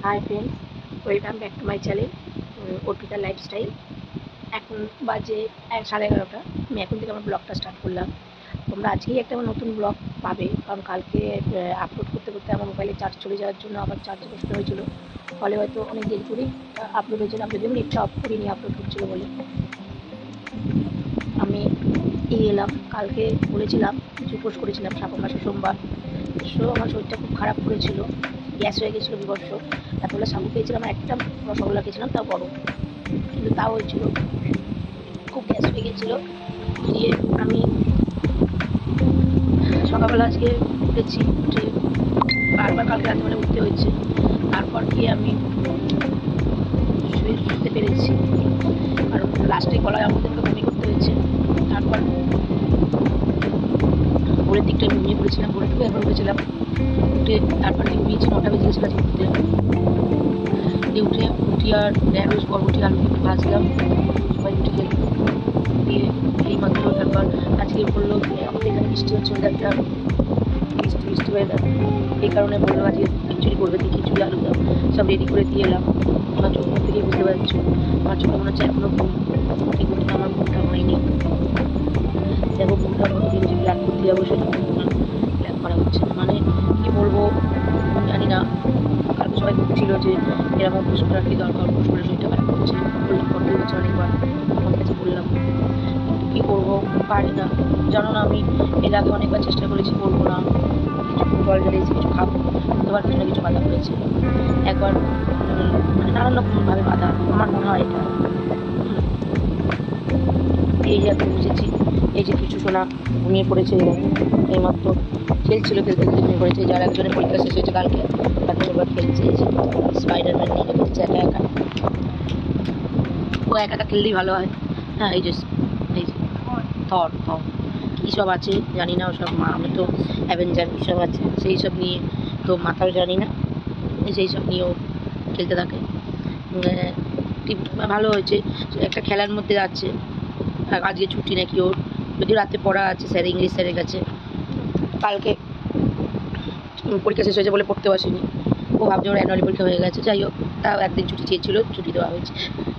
High friends, welcome back to my channel Arpita lifestyle. এখন বাজে 11:30। আমি এখন থেকে আমার ব্লগটা স্টার্ট করলাম। তোমরা আজকেই একটা আমার নতুন ব্লগ পাবে, কারণ কালকে আপলোড করতে করতে আমার মোবাইলে চার্জ চলে যাওয়ার জন্য আবার চার্জ বসতে হয়েছিল, ফলে হয়তো অনেক দেরি করেই আপলোড হয়েছিল। আমি যদিও নেটটা অফ করিনি আপলোড হচ্ছিলো বলে। আমি এলাম, কালকে বলেছিলাম, কিছু পোস্ট করেছিলাম শ্রাবণ মাসে সোমবার। আমার শরীরটা খুব খারাপ করেছিল, গ্যাস হয়ে গেছিলো বিভৎস। এতগুলো সাবু খেয়েছিলাম, একটা রসগোল্লা খেয়েছিলাম, তাও বড়, কিন্তু তাও হয়েছিল, খুব গ্যাস হয়ে গেছিলো। দিয়ে আমি সকালবেলা আজকে উঠেছি, উঠে বারবার কালকে রাতে মানে উঠতে হয়েছে। তারপর গিয়ে আমি শুতে পেরেছি, কারণ লাস্টে গলায় আমাদের বমি করতে হয়েছে। তারপর ভোরের দিকটা আমি ঘুমিয়ে পড়েছিলাম, ভোরের দিকে এখন উঠেছিলাম। উঠে তারপরে ঘুমিয়েছি, 9টা বেজে গেছিল আজকে উঠতে। উঠে আর ঢ্যাঁড়স বরবটি আলু একটু ভাজলাম, সবাই উঠে গেল। দিয়ে এই মাত্র তারপর আজকে বললো আমাদের এখানে বৃষ্টি হচ্ছে, ওয়েদারটা বৃষ্টি ওয়েদার, এই কারণে বললো আজকে খিচুড়ি করবে, দিয়ে খিচুড়ি আলু দাও সব রেডি করে দিয়ে এলাম। আমার চোখ থেকে বুঝতে পারছো আমার চোখে মনে হচ্ছে এখনো ঘুম, ঠিক মতন আমার ঘুমটা হয়নি। দেখো ঘুমটা কতদিন যে ব্ল্যাক করতে যাবো সেটা ব্ল্যাক করা হচ্ছে না, মানে কি বলবো জানি না। কালকে সবাই বলছিল যে এরকম পোস্ট করার কি দরকার, পোস্ট করে শরীরটা খারাপ করছে, বললাম করতে হচ্ছে অনেকবার, আমার কাছে বললাম, কিন্তু কী করবো, পারি না। জানো না, আমি এর আগে অনেকবার চেষ্টা করেছি, করবো না, কিছু ফুটবল ঢেলেছি, কিছু খাবো, দুবার কিছু না কিছু বাধা করেছে। একবার মানে নানান রকমভাবে বাধা, আমার মনে হয় এটা। এই যে এখন বুঝেছি, এই যে কিছু শোনা ঘুমিয়ে পড়েছে, এইমাত্র খেলছিল, খেলতে খেলতে ঘুমিয়ে পড়েছে। যার একজনের পরীক্ষা শেষ হয়েছে কালকে, তাকে ওবার খেলছে, এই যে স্পাইডারম্যান নিয়ে খেলছে একা একা। ও একা একা খেললেই ভালো হয়। হ্যাঁ, এই যে থর কী সব আছে জানি না, ওসব আমি তো অ্যাভেঞ্জার কী সব আছে সেই সব নিয়ে তো মাথাও জানি না, সেই সব নিয়েও খেলতে থাকে। ভালো হয়েছে, একটা খেলার মধ্যে যাচ্ছে। আজকে ছুটি নাকি ওর, যদিও রাতে পড়া আছে স্যার, ইংলিশ স্যারের কাছে। কালকে পরীক্ষা শেষ হয়েছে বলে পড়তেও আসেনি, ও ভাবছে ওর অ্যানুয়ালি পরীক্ষা হয়ে গেছে। যাই হোক, তাও একদিন ছুটি চেয়েছিল, ছুটি দেওয়া হয়েছে।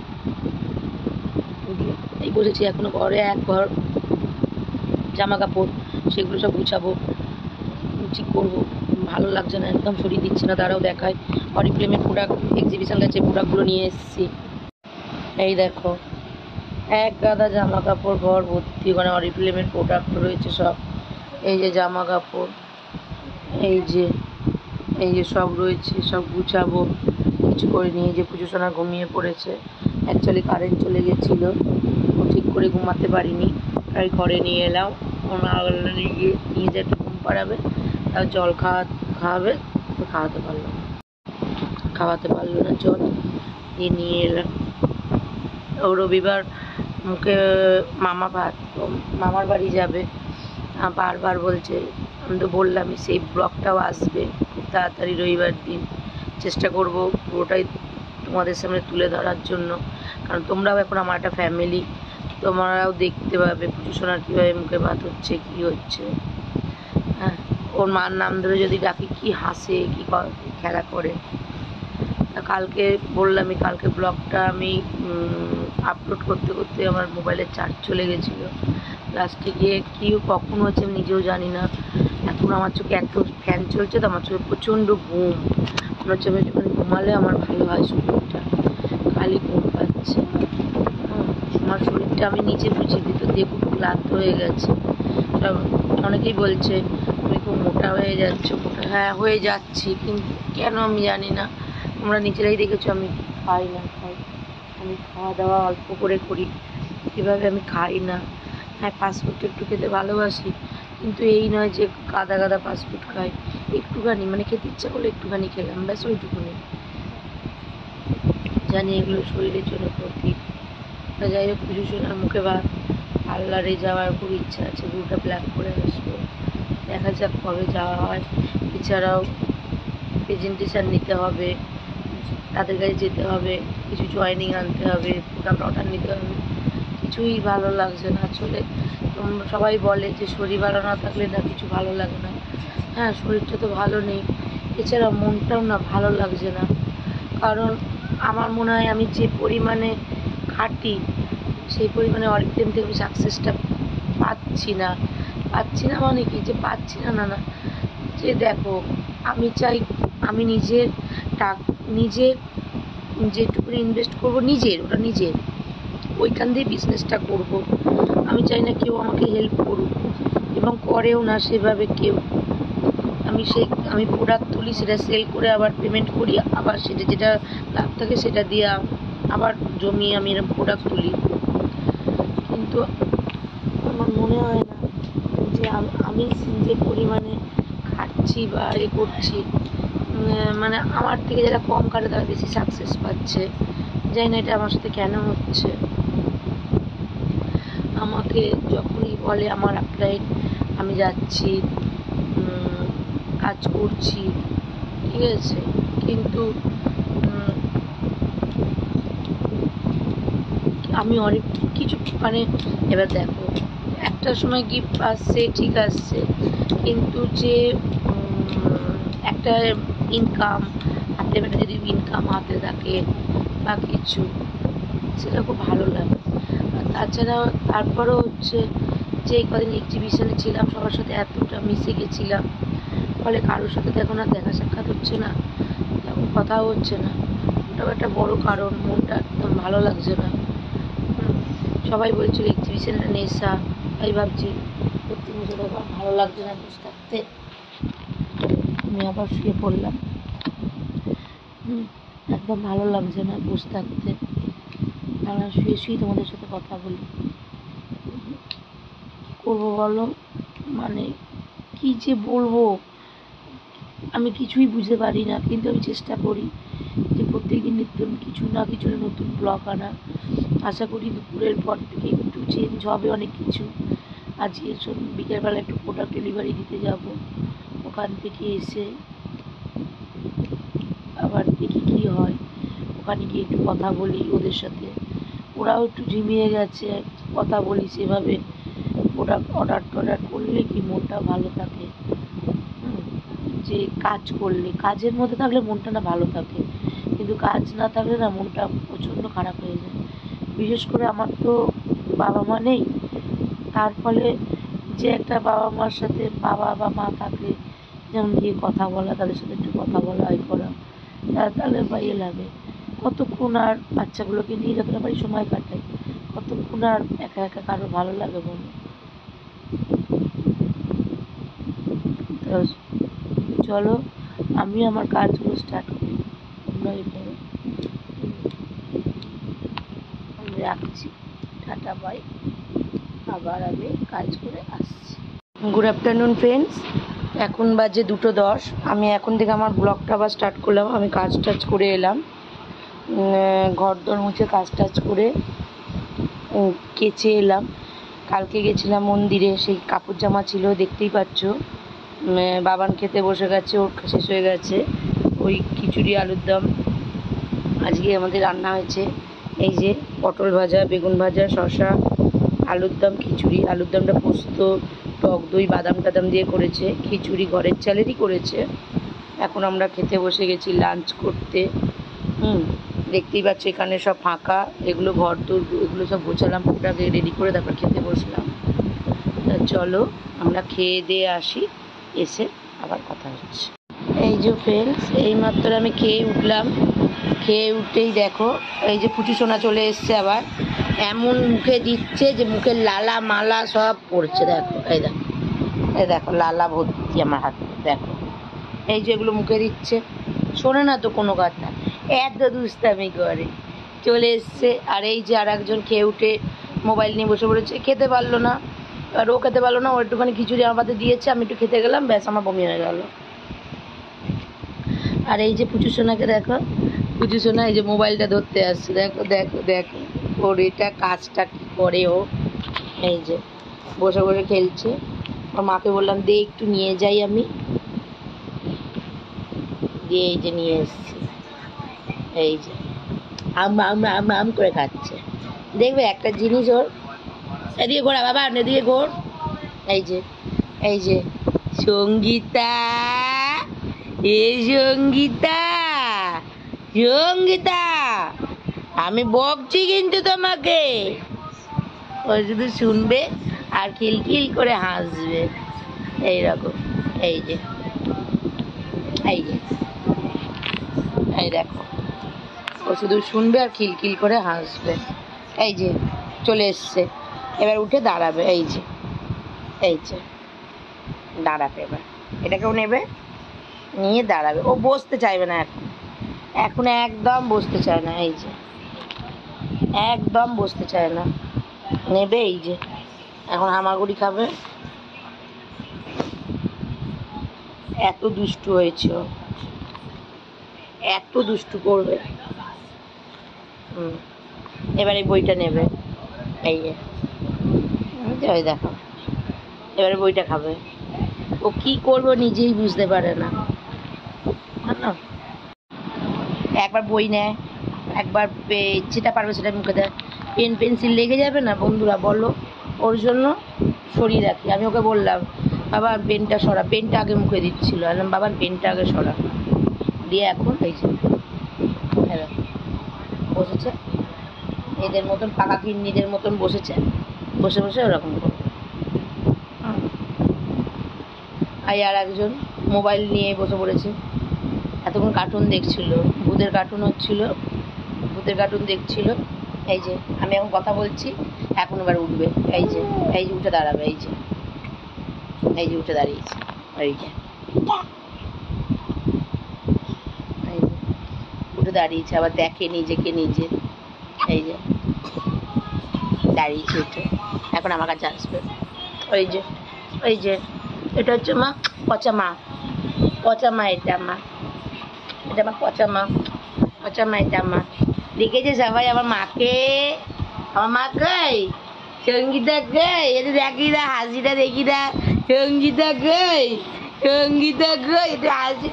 এই বসেছি এখনো ঘরে, এক ঘর জামা কাপড়, সেগুলো সব গুছাবো, ঠিক করবো। ভালো লাগছে না একদম, শরীর দিচ্ছে না। তারাও দেখায় অরিফ্লেমের প্রোডাক্ট, এক্সিবিশন গেছে, প্রোডাক্টগুলো নিয়ে এসেছি। এই দেখো, এক গাদা জামা কাপড়, ঘর ভর্তি, ওখানে অরিফ্লেমের প্রোডাক্ট রয়েছে সব। এই যে জামা কাপড়, এই যে সব রয়েছে, সব গুছাবো, কিছু করে নিয়ে। যে পুজো সোনা ঘুমিয়ে পড়েছে, অ্যাকচুয়ালি কারেন্ট চলে গেছিলো, ও ঠিক করে ঘুমাতে পারিনি, তাই ঘরে নিয়ে এলাম। ওনা নিয়ে যে একটু ঘুম পাড়াবে, তার জল খাওয়াবে, তো খাওয়াতে পারলো না, জল দিয়ে নিয়ে এলাম। ও রবিবার মুখে মামা ভাত, মামার বাড়ি যাবে, বারবার বলছে। আমি তো বললামই, সেই ব্লগটাও আসবে খুব তাড়াতাড়ি রবিবার দিন। চেষ্টা করব পুরোটাই তোমাদের সামনে তুলে ধরার জন্য, কারণ তোমরাও এখন আমার একটা ফ্যামিলি, তোমরাও দেখতে পাবে পুজো সোনার কীভাবে মুখে ভাত হচ্ছে, কী হচ্ছে। হ্যাঁ, ওর মার নাম ধরে যদি ডাকি কি হাসে, কি খেলা করে। কালকে বললামই, কালকে ব্লগটা আমি আপলোড করতে করতে আমার মোবাইলের চার্জ চলে গেছিলো। লাস্টে গিয়ে কী কখন হচ্ছে আমি নিজেও জানি না। এখন আমার চোখে এত ফ্যান চলছে তো, আমার চোখে প্রচণ্ড ঘুম, মনে হচ্ছে আমি যখন ঘুমালে আমার ভালো হয়, শরীরটা খালি ঘুম পাচ্ছে। আমার শরীরটা আমি নিজে বুঝি, ভিতর দিয়ে খুব ক্লান্ত হয়ে গেছে। অনেকেই বলছে তুমি খুব মোটা হয়ে যাচ্ছ, হ্যাঁ হয়ে যাচ্ছি, কিন্তু কেন আমি জানি না। তোমরা নিজেরাই দেখেছো আমি খাই না, আমি খাওয়া দাওয়া অল্প করে করি, এভাবে আমি খাই না। হ্যাঁ, ফাস্টফুড একটু খেতে ভালোবাসি, কিন্তু এই নয় যে গাদা ফাস্টফুড খাই, একটুখানি মানে খেতে ইচ্ছা করলে একটুখানি খেলাম, ব্যাস ওইটুকুনি। জানি এগুলো শরীরের জন্য ক্ষতি। যাই হোক, পুজো সোনার মুখে ভাত, পার্লারে যাওয়ার খুব ইচ্ছা আছে, দুটা প্ল্যান করে আসবো, দেখা যাক কবে যাওয়া হয়। এছাড়াও প্রেজেন্টেশান নিতে হবে, তাদের কাছে যেতে হবে, কিছু জয়েনিং আনতে হবে, প্রোডাক্ট অর্ডার নিতে হবে, কিছুই ভালো লাগছে না আসলে। সবাই বলে যে শরীর ভালো না থাকলে না কিছু ভালো লাগে না। হ্যাঁ, শরীরটা তো ভালো নেই, এছাড়া মনটাও না ভালো লাগছে না। কারণ আমার মনে হয় আমি যে পরিমাণে খাটি সেই পরিমাণে অনেক টাইম থেকে আমি সাকসেসটা পাচ্ছি না মানে কি যে পাচ্ছি না না যে দেখো আমি চাই আমি নিজের নিজের যেটুকু ইনভেস্ট করবো ওটা নিজের ওইখান দিয়ে বিজনেসটা করব। আমি চাই না কেউ আমাকে হেল্প করুক, এবং করেও না সেভাবে কেউ। আমি প্রোডাক্ট তুলি, সেটা সেল করে আবার পেমেন্ট করি, আবার সেটা যেটা লাভ থাকে সেটা দিয়ে আবার জমিয়ে আমি এরকম প্রোডাক্ট তুলি। কিন্তু আমার মনে হয় না যে আমি যে পরিমাণে খাটছি বা করছি, মানে আমার থেকে যারা কম কাটে তারা বেশি সাকসেস পাচ্ছে। জানি না এটা আমার সাথে কেন হচ্ছে। আমাকে যখনই বলে আমার আপলাইন, আমি যাচ্ছি, কাজ করছি, ঠিক আছে, কিন্তু আমি অনেক কিছু মানে এবার দেখো একটা সময় গিফট আসছে, ঠিক আসছে, কিন্তু যে একটা ইনকাম হাতে যদি ইনকাম হাতে থাকে বা কিছু, সেটা খুব ভালো লাগে। আর তাছাড়া তারপরেও হচ্ছে যে এই কদিন এক্সিবিশনে ছিলাম, সবার সাথে এতটা মিশে গেছিলাম, ফলে কারোর সাথে তো এখন আর দেখা সাক্ষাৎ হচ্ছে না, তেমন কথাও হচ্ছে না। ওটাও একটা বড় কারণ, মনটা একদম ভালো লাগছে না। সবাই বলছিল এক্সিবিশনের নেশা, তাই ভাবছি সত্যি বছর ভালো লাগছে না বসে থাকতে। আমি আবার শুয়ে পড়লাম, একদম ভালো লাগছে না বসে থাকতে। আমরা শুয়ে তোমাদের সাথে কথা বলি, করবো বলো, মানে কি যে বলবো আমি কিছুই বুঝতে পারি না। কিন্তু আমি চেষ্টা করি যে প্রত্যেকদিন নতুন কিছু না কিছু নতুন ব্লগ আনা। আশা করি দুপুরের পর থেকে একটু চেঞ্জ হবে অনেক কিছু। আজকে বিকেলবেলা একটু প্রোডাক্ট ডেলিভারি দিতে যাব, ওখান থেকে এসে আবার দেখি কী হয়। ওখানে গিয়ে একটু কথা বলি ওদের সাথে, ওরাও একটু ঝিমিয়ে গেছে, কথা বলি সেভাবে। প্রোডাক্ট অর্ডার করলে কি মনটা ভালো থাকে, যে কাজ করলে, কাজের মধ্যে থাকলে মনটা না ভালো থাকে, কিন্তু কাজ না থাকলে না মনটা প্রচণ্ড খারাপ হয়ে যায়। বিশেষ করে আমার তো বাবা মা নেই, তার ফলে যে একটা বাবা মার সাথে বাবা বা মা থাকলে যেমন গিয়ে কথা বলা, তাদের সাথে একটু কথা বলা করা, তাহলে ইয়ে লাগে। কতক্ষণ আর বাচ্চাগুলোকে নিয়ে যতটা পারি সময় কাটাই, কতক্ষণ আর একা একা কারো ভালো লাগে বলো। তো চলো আমি আমার কাজগুলো স্টার্ট করি, আমি রাখছি, টাটা বাই, আবার আমি কাজ করে আসছি। গুড আফটারনুন ফ্রেন্ডস, এখন বাজে 2:10। আমি এখন থেকে আমার ব্লগটা আবার স্টার্ট করলাম। আমি কাজ টাজ করে এলাম, ঘর দর মুছে কাজ টাজ করে কেচে এলাম। কালকে গেছিলাম মন্দিরে, সেই কাপড় জামা ছিল দেখতেই পাচ্ছ। বাবান খেতে বসে গেছে, ওর শেষ হয়ে গেছে। ওই খিচুড়ি আলুর দম আজকে আমাদের রান্না হয়েছে। এই যে পটল ভাজা, বেগুন ভাজা, শসা, আলুর দম, খিচুড়ি। আলুর দমটা পোস্ত, টক দই, বাদাম টাদাম দিয়ে করেছে। খিচুড়ি ঘরের চালেরই করেছে। এখন আমরা খেতে বসে গেছি লাঞ্চ করতে। দেখতেই পাচ্ছ এখানে সব ফাঁকা, এগুলো ঘর দোর এগুলো সব গোছালাম, ওটাকে রেডি করে তারপর খেতে বসলাম। তা চলো আমরা খেয়ে দিয়ে আসি, এসে আবার কথা হচ্ছে। এই যে ফ্রেন্ডস, এইমাত্র আমি খেয়ে উঠলাম। খেয়ে উঠেই দেখো এই যে পুচু সোনা চলে এসছে, আবার এমন মুখে দিচ্ছে যে মুখের লালা মালা সব পড়ছে। দেখো এই দেখো লালা ভর্তি আমার হাতে, দেখো এই যে এগুলো মুখে দিচ্ছে। শোনে না তো কোনো কথা, এত দুষ্টামি করে চলে এসছে। আর এই যে আর একজন খেয়ে উঠে মোবাইল নিয়ে বসে পড়েছে, খেতে পারলো না। আর ও খেতে পারলো না, ও একটুখানি খিচুড়ি আমাদের দিয়েছে, আমি একটু খেতে গেলাম, ব্যাস আমার বমি হয়ে গেল। আর এই যে পুচু সোনাকে দেখো, পুচু সোনা এই যে মোবাইলটা ধরতে আসছে, দেখো দেখো দেখো ওর এটা কাজটা কী করে। ও এই যে বসে বসে খেলছে। ওর মাকে বললাম দে একটু নিয়ে যাই, আমি দিয়ে এই যে নিয়ে এসছি। এই যে আম করে খাচ্ছে। দেখবে একটা জিনিস ওর, এদিকে ঘোরা বাবা, এদিকে ঘোর। এই যে সঙ্গীতা, এ সঙ্গীতা, সঙ্গীতা, আমি বকছি কিন্তু তোমাকে। ও শুধু শুনবে আর খিলখিল করে হাসবে এইরকম। এই যে এই যে এই দেখো, ও শুধু শুনবে আর খিলখিল করে হাসবে। এই যে চলে এসছে, এবার উঠে দাঁড়াবে। এই যে এই যে দাঁড়াবে, এবার এটাকেও নেবে, নিয়ে দাঁড়াবে। ও বসতে চাইবে না এখন, এখন একদম বসতে চায় না। এই যে একদম বসতে চায় না, নেবে। এই যে এখন হামাগুড়ি খাবে। এত দুষ্টু হয়েছে, এত দুষ্টু করবে। এবার এই বইটা নেবে। এই যে ওই দেখো, এবারে বইটা খাবে। ও কি করবো নিজেই বুঝতে পারে না। একবার বই নেয়, একবার যেটা পারবে সেটা মুখে দেয়। পেন পেন্সিল লেগে যাবে না বন্ধুরা, বলো। ওর জন্য সরিয়ে রাখি। আমি ওকে বললাম, বাবা পেনটা সরা। পেনটা আগে মুখে দিচ্ছিল, বললাম বাবার পেনটা আগে সরা। দিয়ে এখন এই যে বসেছে, এদের মতন পাকা কিন্নিদের মতন বসেছে, বসে বসে ওরকম করবে। আর একজন মোবাইল নিয়ে বসে পড়েছে, এতক্ষণ কার্টুন দেখছিল, ভূতের কার্টুন হচ্ছিল, ভূতের কার্টুন দেখছিল। এই যে আমি এখন কথা বলছি, এখন এবার উঠবে। এই যে এই যে উঠে দাঁড়াবে। এই যে এই যে উঠে দাঁড়িয়েছে। এই যে উঠে দাঁড়িয়েছে, আবার দেখে নিজেকে নিজে। এই যে দাঁড়িয়েছে উঠে, এখন আমার কাছে আসবে। ওই যে এই যে এটা হচ্ছে মা, পচা মা, পচা মা। এটা মা, এটা আমার পচা মা, পচা মা। এটা মা। দেখেছে সবাই আমার মাকে, আমার মা কই, সঙ্গীতা কই, এটা দেখি না, হাসিটা দেখি না, সঙ্গীতা কই, সঙ্গীতা কই, এটা হাসি।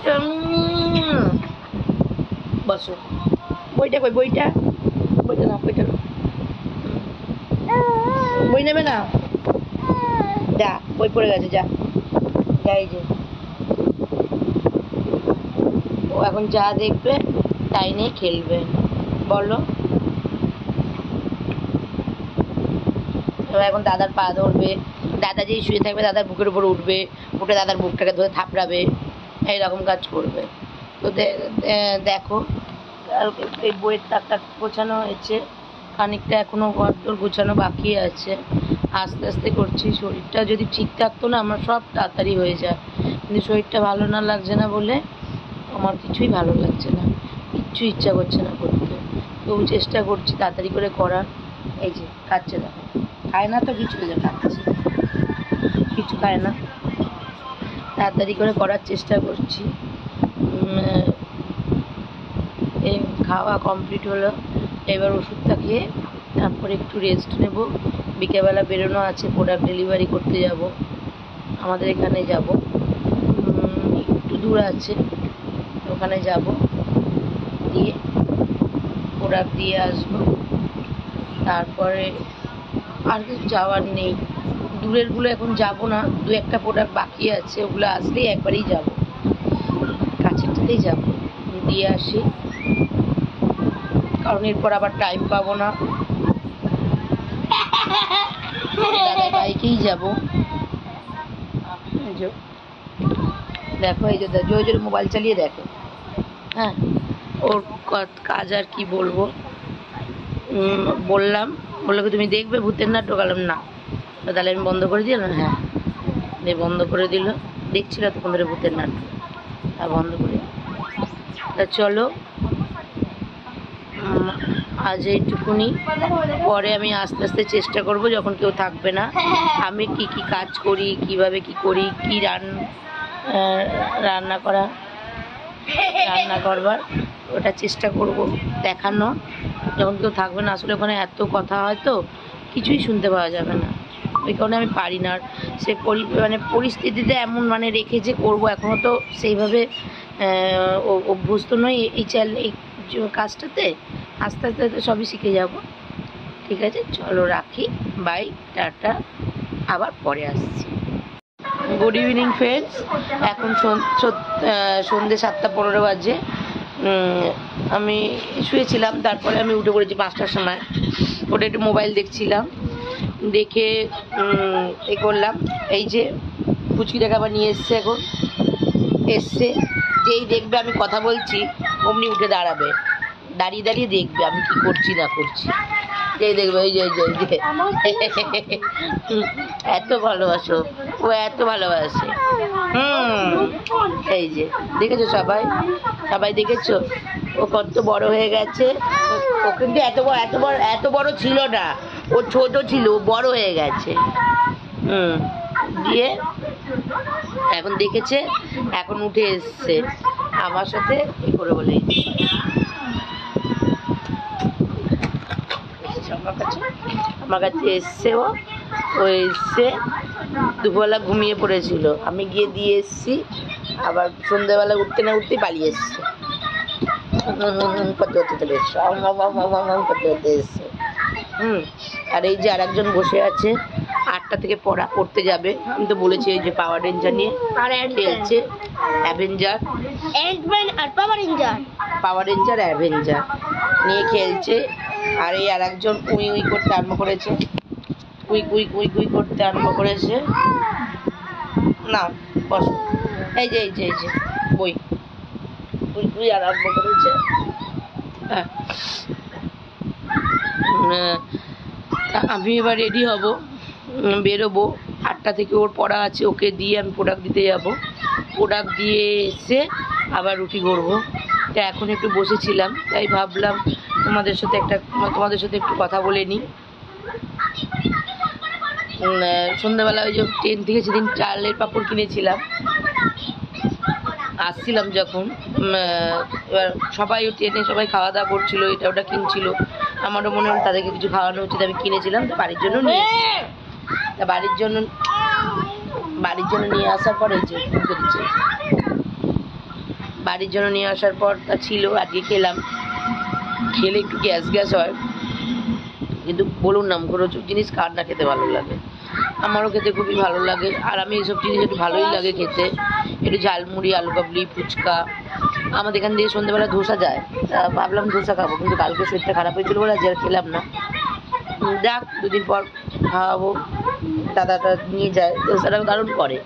বসো। বইটা কই, বইটা, বইটা না, বইটা না, বই নেবে না, যা বই পড়ে গেছে, যা যা। এই যে ও এখন যা দেখবে তাই নিয়ে খেলবে, বলো। এবার এখন দাদার পা ধরবে, দাদা যেই শুয়ে থাকবে দাদার বুকের উপর উঠবে, উঠে দাদার বুকটাকে ধরে থাপড়াবে, এইরকম কাজ করবে। তো দেখো, এই বইয়ের তাকটা গোছানো হয়েছে, খানিকটা এখনো ঘরদোর গোছানো বাকি আছে। আস্তে আস্তে করছি। শরীরটা যদি ঠিক থাকতো না আমার সব তাড়াতাড়ি হয়ে যায়, কিন্তু শরীরটা ভালো না লাগছে না বলে আমার কিছুই ভালো লাগছে না, কিচ্ছু ইচ্ছা করছে না করতে। তবু চেষ্টা করছি তাড়াতাড়ি করে করার। এই যে খাচ্ছে, দেখো খায় না তো কিছু, খাচ্ছে, কিছু খায় না। তাড়াতাড়ি করে করার চেষ্টা করছি। এই খাওয়া কমপ্লিট হলো, এবার ওষুধটা খেয়ে তারপরে একটু রেস্ট নেব। বিকেলবেলা বেরোনো আছে, প্রোডাক্ট ডেলিভারি করতে যাব, আমাদের এখানে যাব, একটু দূর আছে, ওখানে যাব, দিয়ে প্রোডাক্ট দিয়ে আসবো। তারপরে আর কিছু যাওয়ার নেই, দূরেরগুলো এখন যাব না, দু একটা প্রোডাক্ট বাকি আছে, ওগুলো আসলেই একবারেই যাব, কাছেরটাতেই যাব, দিয়ে আসি, কারণ এরপর আবার টাইম পাবো না। দাদার বাইকেই যাবো। দেখো এই যে জোরে জোরে মোবাইল চালিয়ে দেখো। হ্যাঁ, ওর কাজ আর কি বলবো। বললাম, বললো কি তুমি দেখবে ভূতের নাটক? ঢোকালাম না, তাহলে আমি বন্ধ করে দিলাম। হ্যাঁ, দিয়ে বন্ধ করে দিল, দেখছিল তখন ধরে ভূতের নাটক, তা বন্ধ করে। তা চলো আজ এইটুকুনি, পরে আমি আস্তে আস্তে চেষ্টা করব যখন কেউ থাকবে না আমি কি কি কাজ করি, কিভাবে কি করি, কি রান্না করবার ওটা চেষ্টা করব দেখানো যখন কেউ থাকবে না। আসলে ওখানে এত কথা হয় তো কিছুই শুনতে পাওয়া যাবে না, ওই কারণে আমি পারি না। আর সে পরিস্থিতিতে এমন রেখে যে করবো, এখনও তো সেইভাবে অভ্যস্ত নই এই কাজটাতে। আস্তে আস্তে তো সবই শিখে যাব। ঠিক আছে, চলো রাখি, বাই, টাটা, আবার পরে আসছি। গুড ইভিনিং ফ্রেন্ডস, এখন সন্ধ্যে 7:15 বাজে। আমি শুয়েছিলাম, তারপরে আমি উঠে পড়েছি 5টার সময়। ওটা একটু মোবাইল দেখছিলাম, দেখে এ করলাম। এই যে পুচকিটাকে আবার নিয়ে এসছে, এখন এসছে, যেই দেখবে আমি কথা বলছি অমনি উঠে দাঁড়াবে, দাঁড়িয়ে দাঁড়িয়ে দেখবে আমি কি করছি না করছি, যেই দেখবে ওই যে এত ভালোবাসো, ও এত ভালোবাসে। এই যে দেখেছো সবাই, সবাই দেখেছো ও কত বড় হয়ে গেছে। ও কিন্তু এত বড় ছিল না, ও ছোট ছিল, ও বড় হয়ে গেছে। দিয়ে এখন দেখেছে, এখন উঠে এসছে আমার সাথে এ করে বলে আমার কাছে এসছে। ও এসছে, দুপুরবেলা ঘুমিয়ে পড়েছিল, আমি গিয়ে দিয়ে এসছি, আবার সন্ধ্যেবেলা উঠতে না উঠতেই পালিয়ে এসছে, করতে করতে চলে এসছে, করতে করতে এসছে। আর এই যে আর একজন বসে আছে, 8টা থেকে পড়তে যাবে। আমি তো বলেছি এই যে পাওয়ার রেঞ্জার নিয়ে খেলছে, অ্যাভেঞ্জার পাওয়ার রেঞ্জার অ্যাভেঞ্জার নিয়ে খেলছে। আর এই আর একজন কুই উই করতে আরম্ভ করেছে, কুই কুই কুই কুই করতে আরম্ভ করেছে। না বস, এই যে বই কুই কুই আরম্ভ করেছে। হ্যাঁ, আমি এবার রেডি হব, বেরোবো। 8টা থেকে ওর পড়া আছে, ওকে দিয়ে আমি প্রোডাক্ট দিতে যাব। প্রোডাক্ট দিয়ে এসে আবার রুটি করবো। তা এখন একটু বসেছিলাম, তাই ভাবলাম তোমাদের সাথে একটু কথা বলে নিই। সন্ধ্যাবেলা ওই যে ট্রেন থেকে সেদিন চালের পাঁপড় কিনেছিলাম, আসছিলাম যখন, এবার সবাই ট্রেনে সবাই খাওয়া দাওয়া করছিলো, এটা ওটা কিনছিল, আমারও মনে হলো তাদেরকে কিছু খাওয়ানো উচিত, আমি কিনেছিলাম। তো বাড়ির জন্য নিয়ে এসেছি, তা বাড়ির জন্য নিয়ে আসার পর এই যে বাড়ির জন্য নিয়ে আসার পর তা ছিল, আজকে খেলাম। খেলে একটু গ্যাস হয়, কিন্তু বলুন না মুখরোচক জিনিস কার না খেতে ভালো লাগে, আমারও খেতে খুবই ভালো লাগে। আর আমি এইসব জিনিস একটু ভালোই লাগে খেতে, একটু ঝালমুড়ি, আলু কাবলি, ফুচকা। আমাদের এখান থেকে সন্ধ্যেবেলা ধোসা যায়, ভাবলাম ধোসা খাবো, কিন্তু কালকে শরীরটা খারাপ হয়েছিল বলে আজ আর খেলাম না। যাক, 2 দিন পর খাওয়াবো। দাদাটা নিয়ে যায়, ধোসাটা দারুণ করে।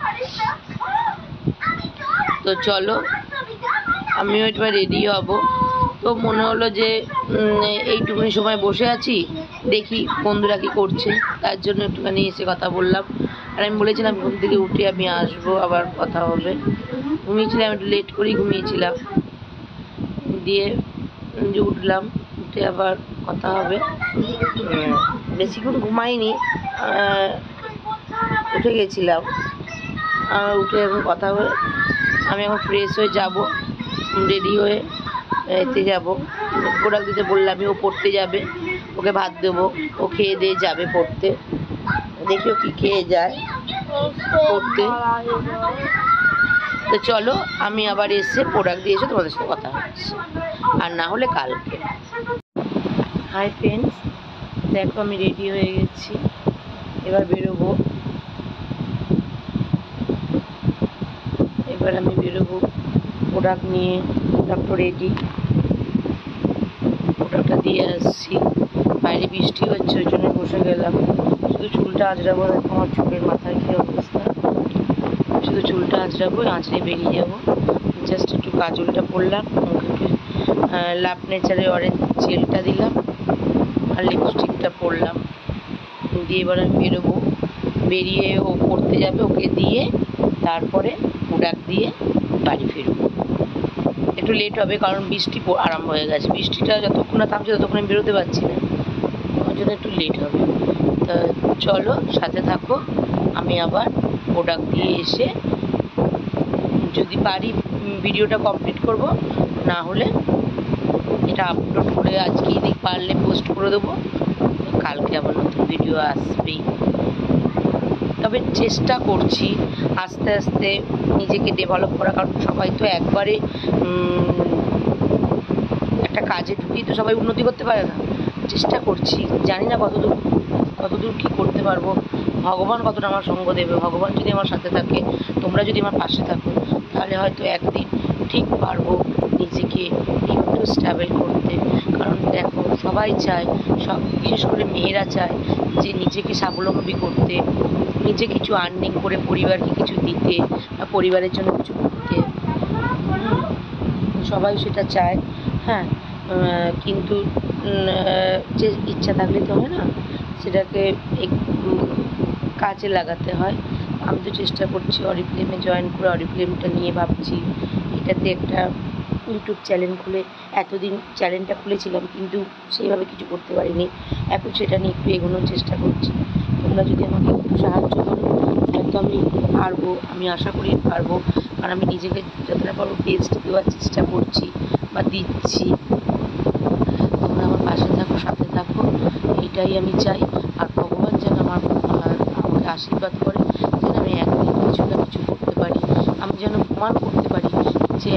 তো চলো, আমিও একবার রেডি হব। তো মনে হলো যে এইটুকুনি সময় বসে আছি, দেখি বন্ধুরা কি করছে, তার জন্য একটুখানি এসে কথা বললাম। আর আমি বলেছিলাম ঘুম থেকে উঠে আমি আসবো, আবার কথা হবে। ঘুমিয়েছিলাম, একটু লেট করেই ঘুমিয়েছিলাম, দিয়ে উঠলাম, উঠে আবার কথা হবে। বেশিক্ষণ ঘুমাইনি, উঠে গেছিলাম, উঠে এখন কথা হবে। আমি এখন ফ্রেশ হয়ে যাব, রেডি হয়ে এতে যাবো, প্রোডাক্ট দিতে বললামই। ও পড়তে যাবে, ওকে ভাত দেবো, ও খেয়ে দিয়ে যাবে পড়তে। দেখি ও কি খেয়ে যায় পড়তে। তো চলো, আমি আবার এসে প্রোডাক্ট দিয়ে এসে তোমাদের সাথে কথা হচ্ছে, আর না হলে কালকে। হাই ফ্রেন্ডস, দেখো আমি রেডি হয়ে গেছি, এবার বেরোবো। প্রোডাক্ট নিয়ে, প্রোডাক্ট রেডি, প্রোডাক্টটা দিয়ে আসছি। বাইরে বৃষ্টি হচ্ছে, ওই জন্য বসে গেলাম। শুধু চুলটা আঁচড়াবো, দেখো আমার চুলের মাথায় কী অবস্থা। শুধু চুলটা আঁচড়াবো, আঁচড়ে বেরিয়ে যাবো। জাস্ট একটু কাজলটা পরলাম, মুখে লাভ নেচারের অরেঞ্জ জেলটা দিলাম, আর লিপস্টিকটা পরলাম, দিয়ে এবার আমি বেরোবো। বেরিয়ে ও পড়তে যাবে, ওকে দিয়ে তারপরে প্রোডাক্ট দিয়ে বাড়ি ফিরবো। একটু লেট হবে, কারণ বৃষ্টি আরম্ভ হয়ে গেছে। বৃষ্টিটা যতক্ষণ না থামছে ততক্ষণ আমি বেরোতে পারছি না, ওই জন্য একটু লেট হবে। তা চলো, সাথে থাকো। আমি আবার প্রোডাক্ট দিয়ে এসে যদি পারি ভিডিওটা কমপ্লিট করব, না হলে এটা আপলোড করে আজকেই পারলে পোস্ট করে দেবো, কালকে আবার নতুন ভিডিও আসবেই। তবে চেষ্টা করছি আস্তে আস্তে নিজেকে ডেভেলপ করা, কারণ সবাই তো একবারে একটা কাজে ঢুকি তো সবাই উন্নতি করতে পারে না। চেষ্টা করছি, জানি না কতদূর কী করতে পারবো, ভগবান কতটা আমার সঙ্গ দেবে। ভগবান যদি আমার সাথে থাকে, তোমরা যদি আমার পাশে থাকো, তাহলে হয়তো একদিন ঠিক পারবো নিজে নিজেকে একটু স্টেবল করতে। কারণ দেখো, সবাই চায়, বিশেষ করে মেয়েরা চায় যে নিজেকে স্বাবলম্বী করতে, নিজে কিছু আর্নিং করে পরিবারকে কিছু দিতে বা পরিবারের জন্য কিছু করতে। সবাই সেটা চায়। হ্যাঁ, কিন্তু যে ইচ্ছা থাকলে তো হয় না, সেটাকে কাজে লাগাতে হয়। আমি তো চেষ্টা করছি অরিফ্লেমে জয়েন করে অরিফ্লেমটা নিয়ে ভাবছি এটাতে একটা ইউটিউব চ্যানেল খুলে, এতদিন চ্যানেলটা খুলেছিলাম কিন্তু সেইভাবে কিছু করতে পারিনি। এখন সেটা নিয়ে একটু এগোনোর চেষ্টা করছি। তোমরা যদি আমাকে একটু সাহায্য করো হয়তো আমি পারবো, আমি আশা করি পারবো। কারণ আমি নিজেকে যতটা পারবো বেস্ট দেওয়ার চেষ্টা করছি বা দিচ্ছি। তোমরা আমার পাশে থাকো, সাথে থাকো, এইটাই আমি চাই। আর ভগবান যেন আমাকে আশীর্বাদ করে, যেন আমি একদিন কিছু না কিছু করতে পারি। আমি যেন প্রমাণ করতে পারি যে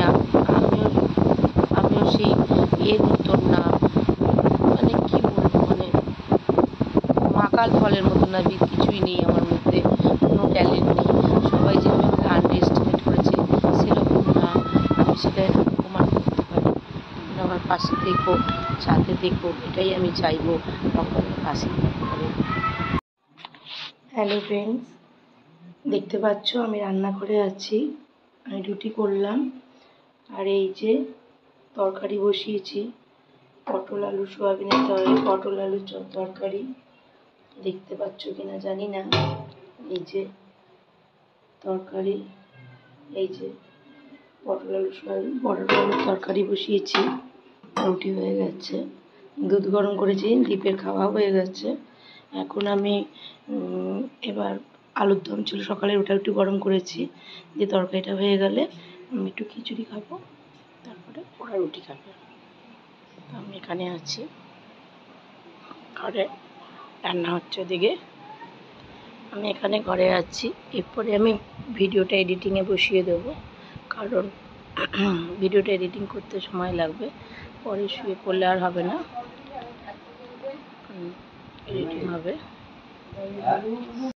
আমিও সেই এর মতন না, মানে কি বলবো, মানে মাকাল ফলের মতো না, কিছুই নেই আমার মধ্যে, কোনো ট্যালেন্ট নেই। সবাই যেভাবে আমাকে আন্ডার এস্টিমেট করেছে সেরকম না, আমি সেটা প্রমাণ করতে পারি। তোমরা আমার পাশে দেখো, সাথে দেখো, এটাই আমি চাইবো। ভগবানের আশীর্বাদ করো। হ্যালো ফ্রেন্ডস, দেখতে পাচ্ছ আমি রান্নাঘরে আছি। আমি রুটি করলাম, আর এই যে তরকারি বসিয়েছি, পটল আলু সোয়াবিনের পটল আলু তরকারি। দেখতে পাচ্ছ কিনা জানি না। এই যে তরকারি, এই যে পটল আলু সোয়াবিন, পটল আলুর তরকারি বসিয়েছি। রুটি হয়ে গেছে, দুধ গরম করেছি, দীপের খাওয়া হয়ে গেছে। এখন আমি এবার আলুর দম ছিল সকালে, ওটা একটু গরম করেছি, দিয়ে তরকারিটা হয়ে গেলে আমি একটু খিচুড়ি খাবো, তারপরে ওরা রুটি খাবে। তো আমি এখানে আছি, ঘরে রান্না হচ্ছে ওদিকে, আমি এখানে ঘরে আছি। এরপরে আমি ভিডিওটা এডিটিংয়ে বসিয়ে দেবো, কারণ ভিডিওটা এডিটিং করতে সময় লাগবে, পরে শুয়ে পড়লে আর হবে না, এডিটিং হবে।